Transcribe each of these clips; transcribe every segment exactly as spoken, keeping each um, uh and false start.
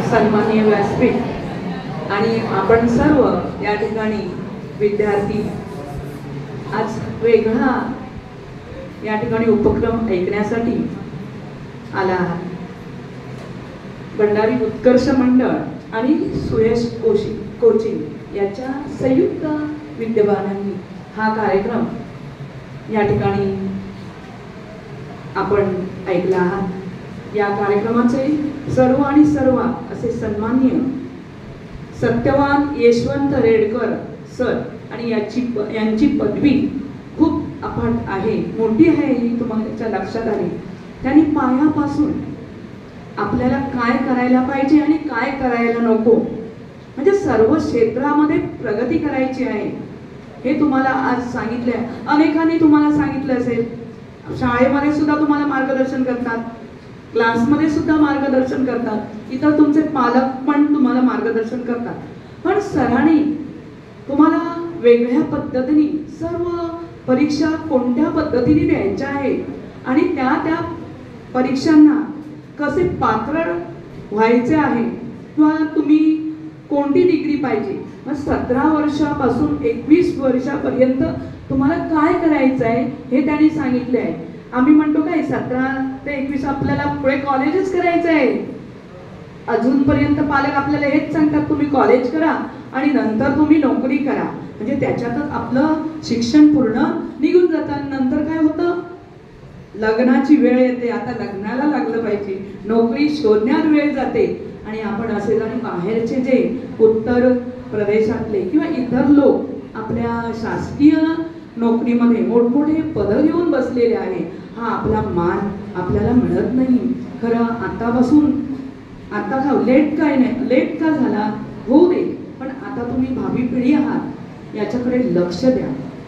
सन्माननीय व्यासपीठ आणि आपण सर्व या ठिकाणी विद्यार्थी आज वेगळा या ठिकाणी उपक्रम ऐकण्यासाठी आला आहात। भंडारी उत्कर्ष मंडळ आणि सुयश कोचिंग याच्या संयुक्त विद्यमानाने हा कार्यक्रम या ठिकाणी आपण ऐकला आहात। या कार्यक्रमाचे सर्व आणि सर्व असे सन्माननीय सत्यवान यशवंत रेडकर सर आणि याची यांची पदवी खूप अफाट आहे, मोठी आहे, ही तुम्हाला लक्षात आली। त्यांनी पायापासून आपल्याला काय करायला पाहिजे आणि काय करायला नको, म्हणजे सर्व क्षेत्रामध्ये प्रगती करायची आहे हे तुम्हाला आज सांगितले। अनेकांनी तुम्हाला सांगितलं असेल, शाळेमध्ये सुद्धा तुम्हाला मार्गदर्शन करतात, क्लासमध्ये सुद्धा मार्गदर्शन करतात, इतर तुमचे पालक पण तुम्हाला मार्गदर्शन करतात, पण सरांनी तुम्हाला वेगळ्या पद्धतीने सर्व परीक्षा कोणत्या पद्धतीने द्यायच्या आहेत आणि त्या त्या परीक्षांना कसे पात्र व्हायचे आहे किंवा तुम्ही कोणती डिग्री पाहिजे, मग सतरा वर्षापासून एकवीस वर्षापर्यंत तुम्हाला काय करायचं आहे हे त्यांनी सांगितले आहे। आम्ही म्हणतो काय सतरा ते एकवीस आपल्याला पुढे कॉलेजच करायचं आहे, अजूनपर्यंत पालक आपल्याला हेच सांगतात तुम्ही कॉलेज करा आणि नंतर तुम्ही नोकरी करा, म्हणजे त्याच्यातच आपलं शिक्षण पूर्ण निघून जातं। नंतर काय होतं, लग्नाची वेळ येते, आता लग्नाला लागलं पाहिजे, नोकरी शोधण्यात वेळ जाते आणि आपण असे जण बाहेरचे जे उत्तर प्रदेशातले किंवा इतर लोक आपल्या शासकीय नोकरीमध्ये मोठमोठे पद घेऊन बसलेले आहे, हा आपला मान आपल्याला मिळत नाही। खरं आतापासून आता का लेट काय नाही, लेट का झाला होऊ दे, पण आता तुम्ही भावी पिढी आहात याच्याकडे लक्ष द्या।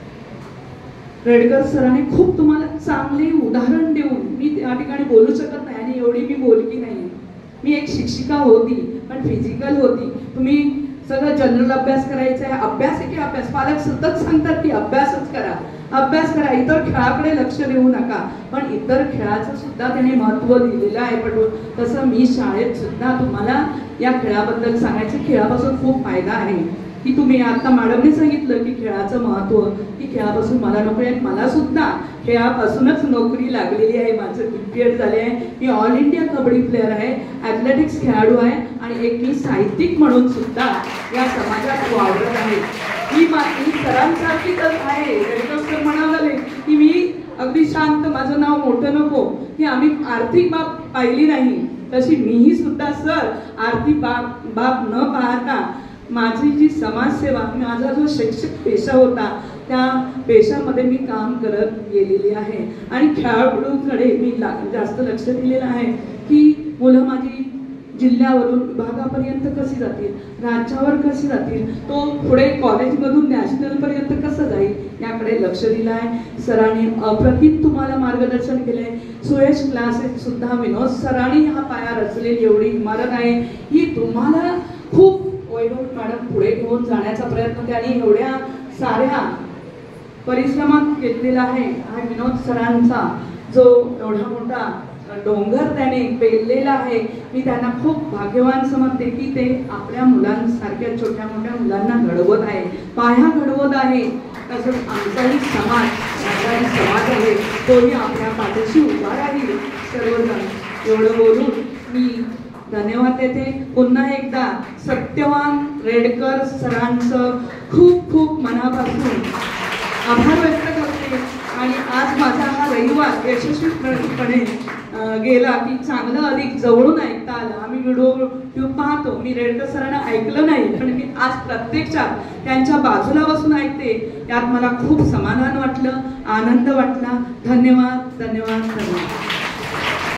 रेडकर सरांनी खूप तुम्हाला चांगले उदाहरण देऊन, मी त्या ठिकाणी बोलू शकत नाही आणि एवढी मी बोलकी नाही, मी एक शिक्षिका होती पण फिजिकल होती। तुम्ही सगळं जनरल अभ्यास करायचा आहे, अभ्यास आहे की अभ्यास, पालक सतत सांगतात की अभ्यासच करा अभ्यास करा, इतर खेळाकडे लक्ष देऊ नका, पण इतर खेळाचं सुद्धा त्याने महत्त्व दिलेलं आहे पटवून। तसं मी शाळेत सुद्धा तुम्हाला या खेळाबद्दल सांगायचं, खेळापासून खूप फायदा आहे की तुम्ही आता मॅडमने सांगितलं की खेळाचं महत्त्व, की खेळापासून मला नोकरी आहे, मला सुद्धा खेळापासूनच नोकरी लागलेली आहे, माझं बीपीएड झाले आहे, मी ऑल इंडिया कबड्डी प्लेअर आहे, ॲथलेटिक्स खेळाडू आहे आणि एक मी साहित्यिक म्हणून सुद्धा या समाजात वावरत आहे। ही माझी सरांसारखी तर आहे, रेडकर सर म्हणाले की मी अगदी शांत, माझं नाव मोठं नको, की आम्ही आर्थिक बाब पाहिली नाही, तशी मीही सुद्धा सर आर्थिक बाब बाब न पाहता माझी जी समाजसेवा, माझा जो शैक्षिक पेशा होता त्या पेशामध्ये मी काम करत गेलेली आहे आणि खेळाडूकडे मी जास्त लक्ष दिलेलं आहे की मुलं माझी जिल्ह्यावरून विभागापर्यंत कशी जातील, राज्यावर कशी जातील, तो पुढे कॉलेजमधून नॅशनलपर्यंत कसं जाईल याकडे लक्ष दिलं आहे। सरांनी अप्रतिम तुम्हाला मार्गदर्शन केलं आहे। सुयश क्लासेस सुद्धा विनोद सरांनी हा पाया रचलेली एवढी इमारत आहे, ही तुम्हाला खूप वैभव मॅडम पुढे घेऊन जाण्याचा प्रयत्न त्यांनी एवढ्या साऱ्या परिश्रमात घेतलेला आहे। हा विनोद सरांचा जो एवढा मोठा डोंगर त्याने पेललेला आहे, मी त्यांना खूप भाग्यवान समजते की ते आपल्या मुलांसारख्या छोट्या मोठ्या मुलांना घडवत आहे, पाया घडवत आहे। तसंच आमचाही समाज आमचाही समाज आहे, तोही आपल्या पाठीशी उभा राहील। सर्वजण एवढं बोलून मी धन्यवाद देते। पुन्हा एकदा सत्यवान रेडकर सरांचं खूप खूप मनापासून आभार व्यक्त करते आणि आज माझा हा रविवार यशस्वीपणे गेला की चांगलं अधिक जवळून ऐकता आलं। आम्ही व्हिडिओ ट्यूब पाहतो, मी रेडकर सरांना ऐकलं नाही पण मी आज प्रत्यक्षात त्यांच्या बाजूला बसून ऐकते, यात मला खूप समाधान वाटलं, आनंद वाटला। धन्यवाद धन्यवाद धन्यवाद।